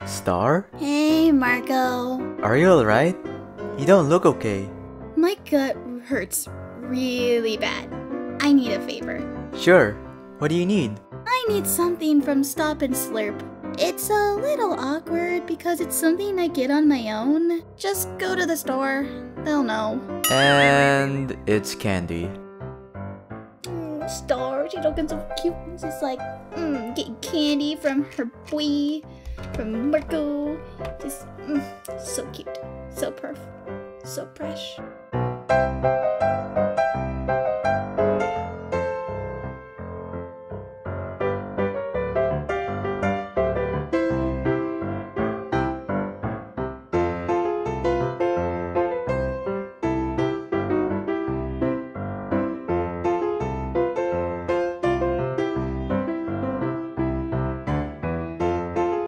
Star? Hey, Marco. Are you alright? You don't look okay. My gut hurts really bad. I need a favor. Sure. What do you need? I need something from Stop and Slurp. It's a little awkward because it's something I get on my own. Just go to the store. They'll know. And it's candy. Star, she's looking so cute. She's like, getting candy from her boy, from Marco. Just, so cute. So perfect. So fresh.